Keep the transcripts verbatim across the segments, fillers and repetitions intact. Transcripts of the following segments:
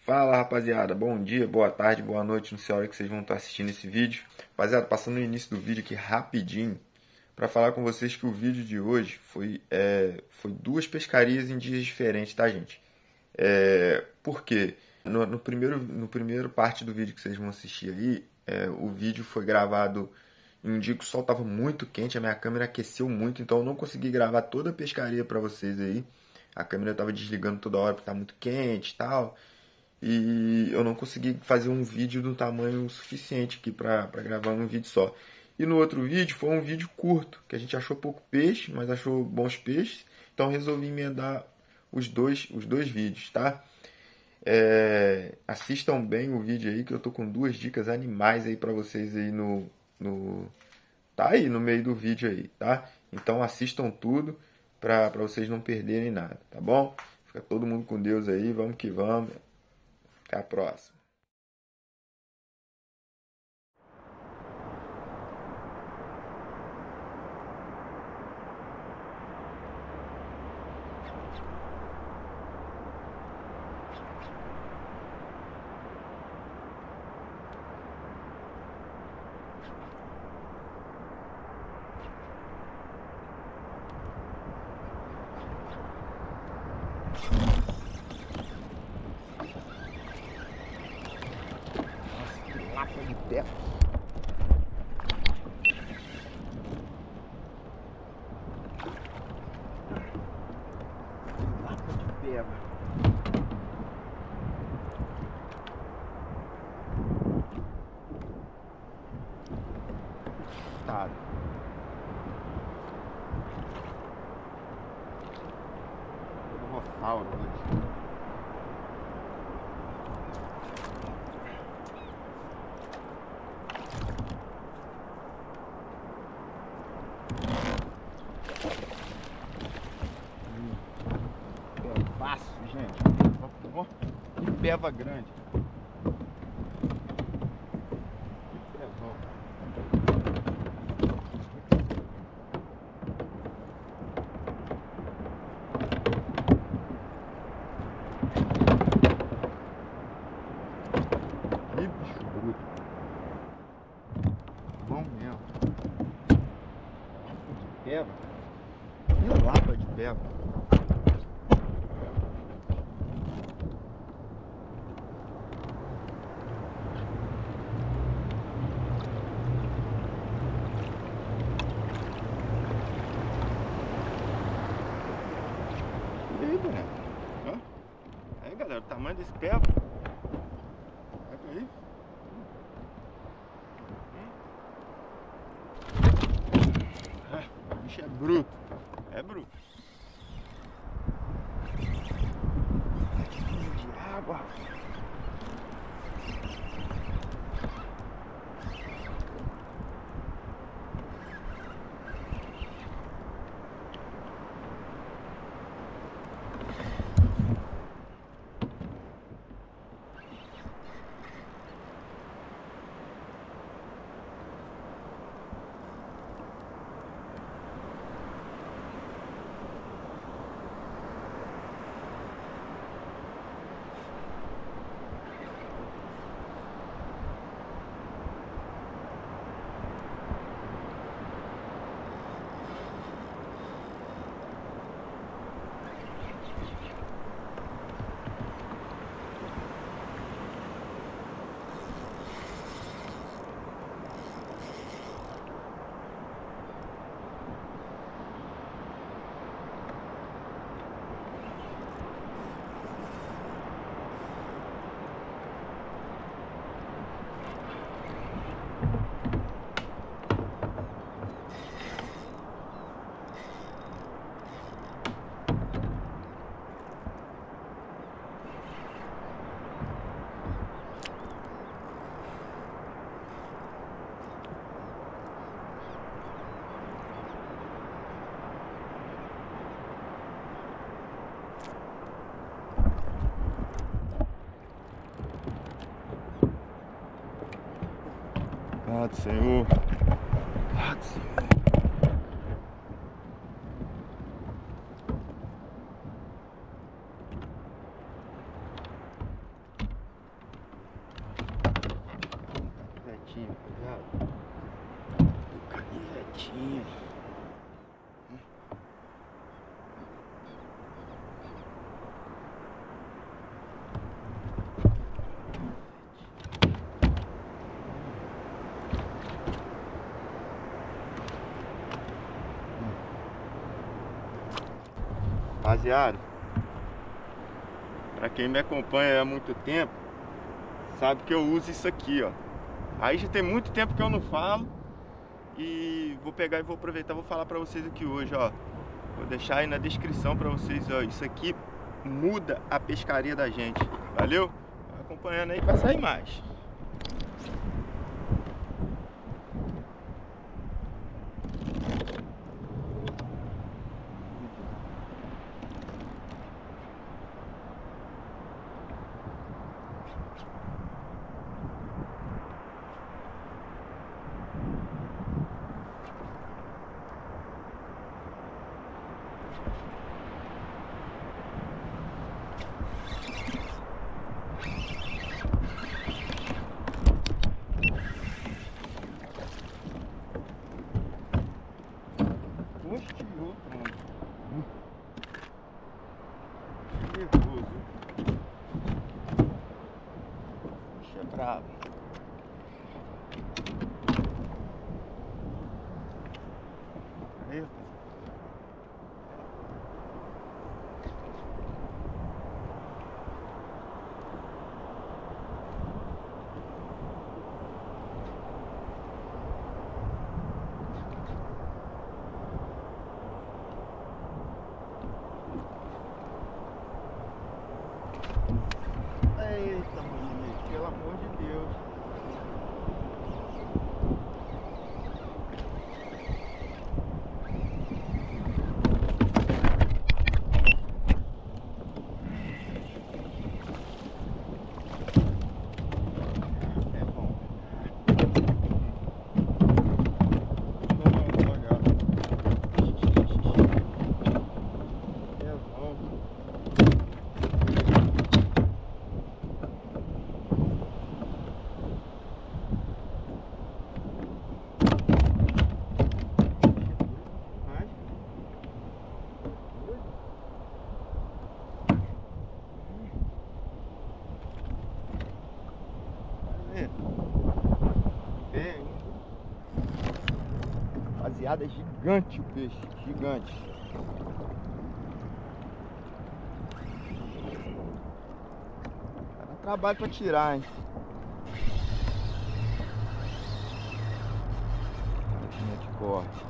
Fala rapaziada, bom dia, boa tarde, boa noite, não sei a hora que vocês vão estar assistindo esse vídeo. Rapaziada, passando no início do vídeo aqui rapidinho para falar com vocês que o vídeo de hoje foi, é, foi duas pescarias em dias diferentes, tá gente? É, por quê? No, no, primeiro, no primeiro parte do vídeo que vocês vão assistir ali, é, o vídeo foi gravado em um dia que o sol estava muito quente, a minha câmera aqueceu muito, então eu não consegui gravar toda a pescaria para vocês aí. A câmera estava desligando toda hora porque tá muito quente e tal. E eu não consegui fazer um vídeo do tamanho suficiente aqui para gravar num vídeo só. E no outro vídeo foi um vídeo curto, que a gente achou pouco peixe, mas achou bons peixes. Então resolvi emendar os dois, os dois vídeos, tá? É, assistam bem o vídeo aí, que eu tô com duas dicas animais aí para vocês aí no, no... Tá aí no meio do vídeo aí, tá? Então assistam tudo para vocês não perderem nada, tá bom? Fica todo mundo com Deus aí, vamos que vamos. Até a próxima. Lapa de pé. Lapa de pé. Tá. Dinossauro, né? Fácil, gente. Ó, que peva grande. Que pezão. Que bicho bruto. Bom mesmo. Lapa de peva. Que lapa de peva. E aí, boneco? Ó. Aí, galera, o tamanho desse pé. Olha aí. Ah, o bicho é bruto. É bruto. De água. Ah, do Senhor. Ah, do Senhor. retinho, rapaziada. Caminho retinho. Rapaziada, pra quem me acompanha há muito tempo, sabe que eu uso isso aqui, ó. Aí já tem muito tempo que eu não falo. E vou pegar e vou aproveitar, vou falar pra vocês aqui hoje, ó. Vou deixar aí na descrição pra vocês, ó. Isso aqui muda a pescaria da gente. Valeu? Acompanhando aí que vai sair mais. Posteou, mano. Nervoso. Bicho é bravo. Aí, rapaz. Eita, menino, pelo amor de Deus. É bom. Vamos olhar. É bom. Bem, rapaziada, é gigante o peixe, gigante. Dá trabalho pra tirar, hein? Máquina de corte.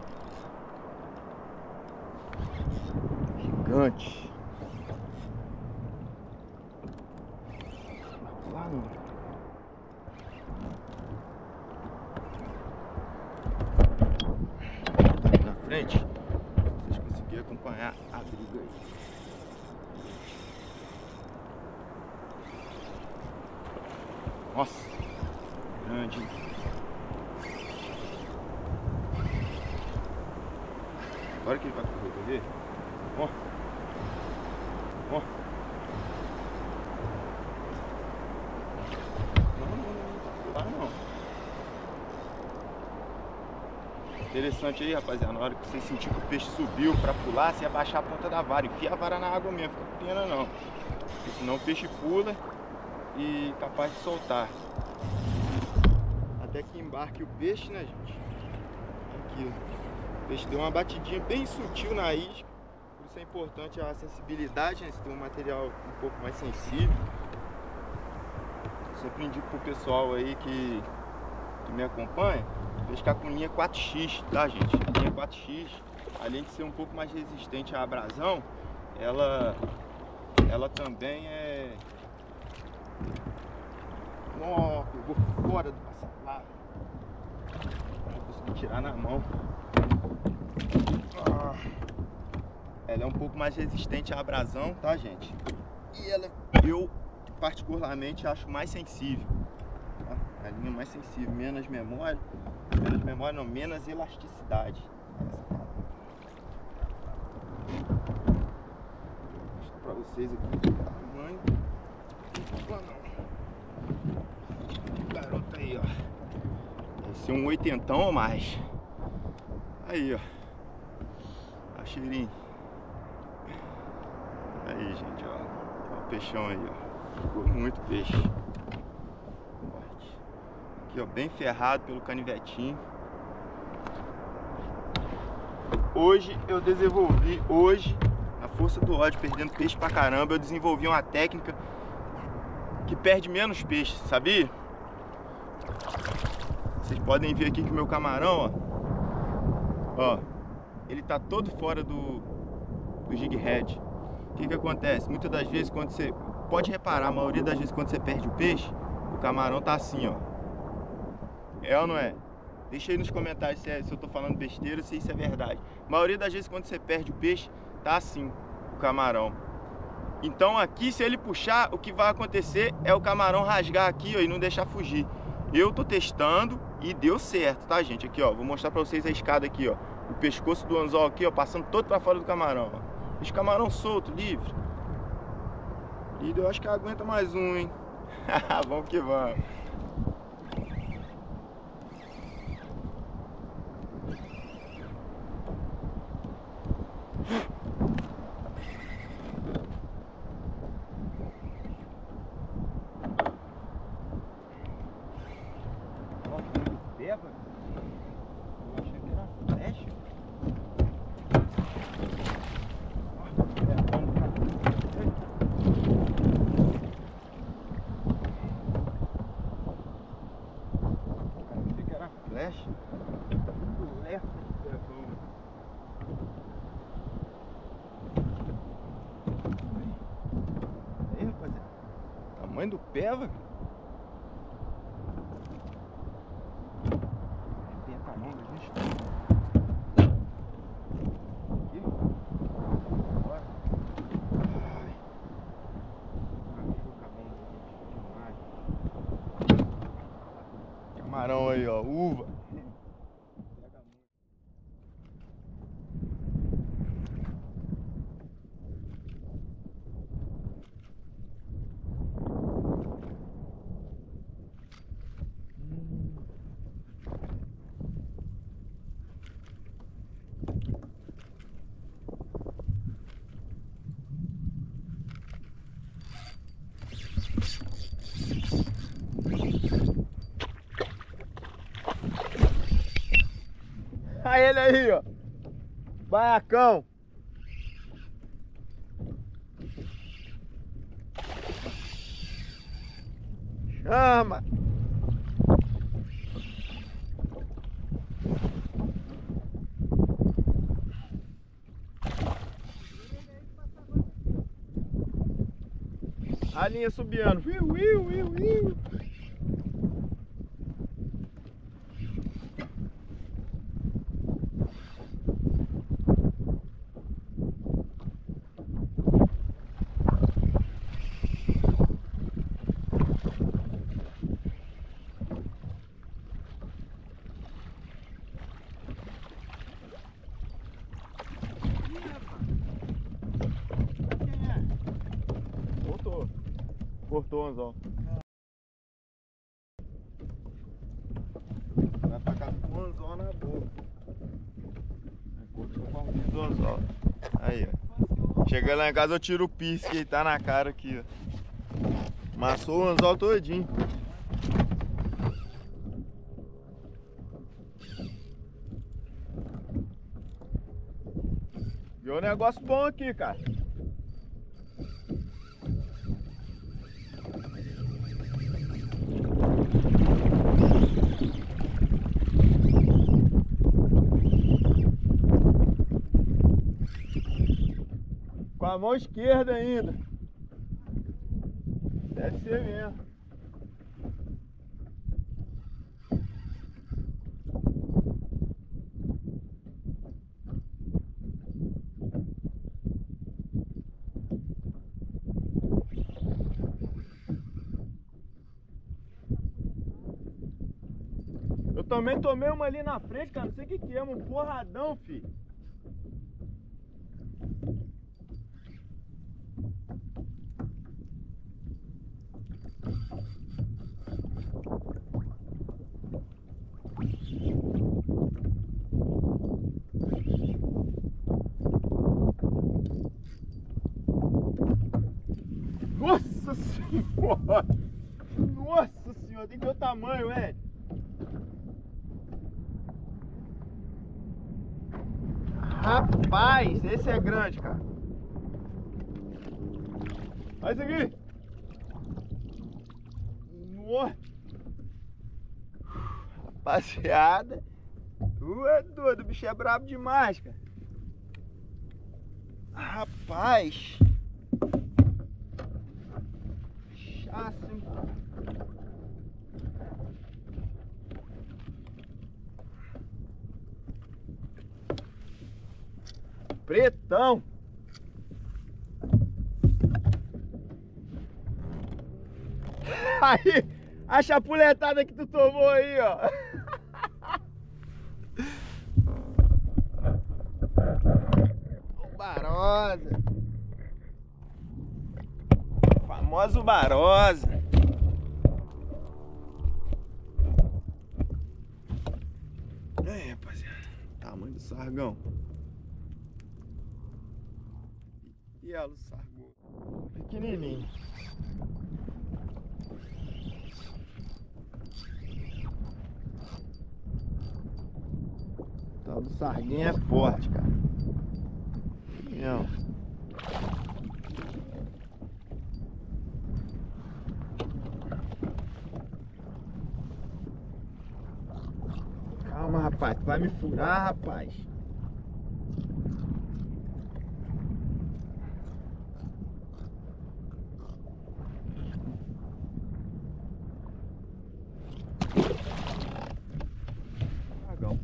Gigante. Lá não. Frente, vocês conseguirem acompanhar a briga aí. Nossa, grande. Agora que ele vai correr, quer ver? Ó, ó. Não, não, não, não, não, não. Interessante aí, rapaziada, na hora que você sentir que o peixe subiu pra pular, você abaixar a ponta da vara, enfia a vara na água mesmo, fica com pena não, porque senão o peixe pula e capaz de soltar. Até que embarque o peixe, né, gente? Aqui, o peixe deu uma batidinha bem sutil na isca, por isso é importante a sensibilidade, né? Você tem um material um pouco mais sensível. Sempre indico pro pessoal aí que, que me acompanha, pescar com linha quatro X, tá, gente? A linha quatro X, além de ser um pouco mais resistente à abrasão, ela, ela também é... Nossa, pegou fora do passaplá. Não consegui tirar na mão. Ah. Ela é um pouco mais resistente à abrasão, tá, gente? E ela, eu particularmente acho mais sensível. A linha mais sensível, menos memória, menos memória não, menos elasticidade. Vou mostrar pra vocês aqui o tamanho. Não, não. Garoto aí, ó. ser um oitentão ou mais. Aí, ó. Olha o cheirinho. Aí, gente, ó. Olha o peixão aí, ó. Ficou muito peixe. Aqui, ó, bem ferrado pelo canivetinho. Hoje eu desenvolvi, hoje, na força do ódio, perdendo peixe pra caramba, eu desenvolvi uma técnica que perde menos peixe, sabia? Vocês podem ver aqui que o meu camarão, ó, ó, ele tá todo fora do, do jig head. O que que acontece? Muitas das vezes quando você, pode reparar, a maioria das vezes quando você perde o peixe, o camarão tá assim, ó. É ou não é? Deixa aí nos comentários se, é, se eu tô falando besteira, se isso é verdade. A maioria das vezes quando você perde o peixe, tá assim, o camarão. Então aqui, se ele puxar, o que vai acontecer é o camarão rasgar aqui, ó, e não deixar fugir. Eu tô testando e deu certo, tá, gente? Aqui, ó, vou mostrar pra vocês a escada aqui, ó. O pescoço do anzol aqui, ó, passando todo pra fora do camarão, ó. Esse camarão solto, livre. E eu acho que aguenta mais um, hein? Vamos que vamos. Peba? Eu achei que era flecha. Eu achei que era flecha. Muito leve. Aí, rapaziada. Tamanho do peva. Camarão aí, ó, uva. Olha ele aí, ó. Baiacão. Chama. A linha subiando. Viu, viu, viu, viu. Cortou o anzol. Vai pra cá com o anzol na boca. Cortou com a unha do anzol. Aí, ó. Chega lá em casa, eu tiro o piercing que tá na cara aqui, ó. Amassou o anzol todinho. Viu um negócio bom aqui, cara. Com a mão esquerda ainda. Deve ser mesmo. Eu também tomei uma ali na frente, cara. Não sei o que que é, um porradão, filho. senhora! Nossa senhora, tem que ter o tamanho, velho! Rapaz, esse é grande, cara! Olha isso aqui! Nossa! Rapaziada, tu é doido, o bicho é brabo demais, cara! Rapaz! Chato, hein? Pretão! Aí, a chapuletada que tu tomou aí, ó! Barosa! Famoso Barosa! Aí, rapaziada, tamanho do sargão. E ela, o sargão pequenininho. O tal do sarguinho é forte, cara. Não. Calma, rapaz, tu vai me furar, rapaz. Dragão.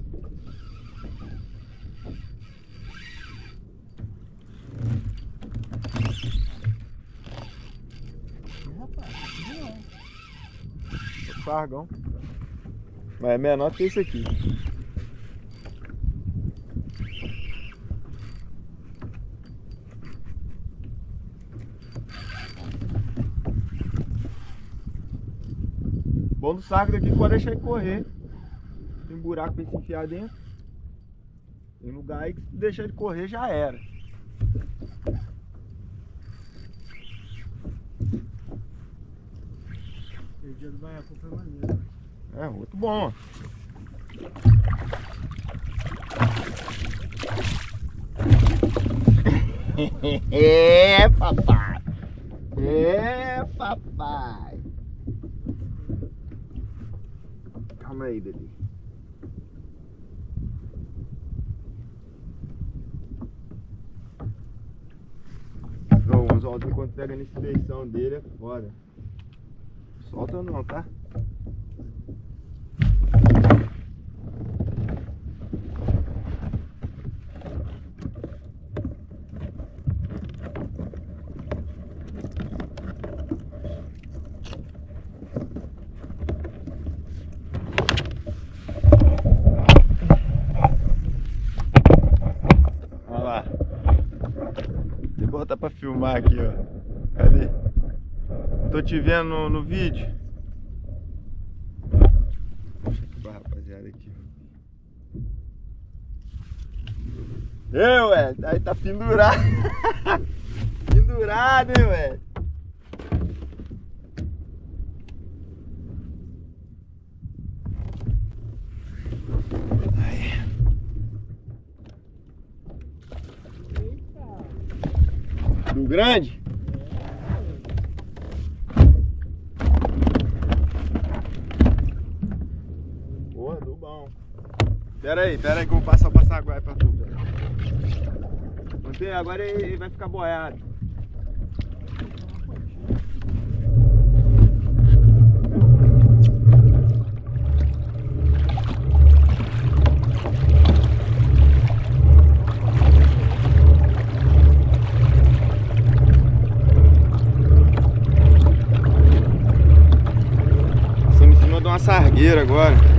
Sargão. Mas é menor que esse aqui. Bom do saco daqui pode deixar ele correr. Tem buraco pra ele se enfiar dentro. Tem lugar aí que se deixar ele correr já era. O dia do baiacu foi maneiro. É, muito bom. É, papai. É, papai. Calma aí, bebê. Não, o anzolzinho quando pega nessa direção dele é foda. Solta não, tá? Olha lá. Deixa eu botar pra filmar aqui, ó. Cadê? Tô te vendo no, no vídeo. Deixa eu filmar, rapaziada, aqui. Eu, ué, aí tá pendurado. Pendurado, hein, ué. Aí. Do grande? Porra, do bom. Pera aí, pera aí que eu vou passar o passaguai pra tu. Mantém, agora ele vai ficar boiado. Passamos em cima de uma sargueira agora.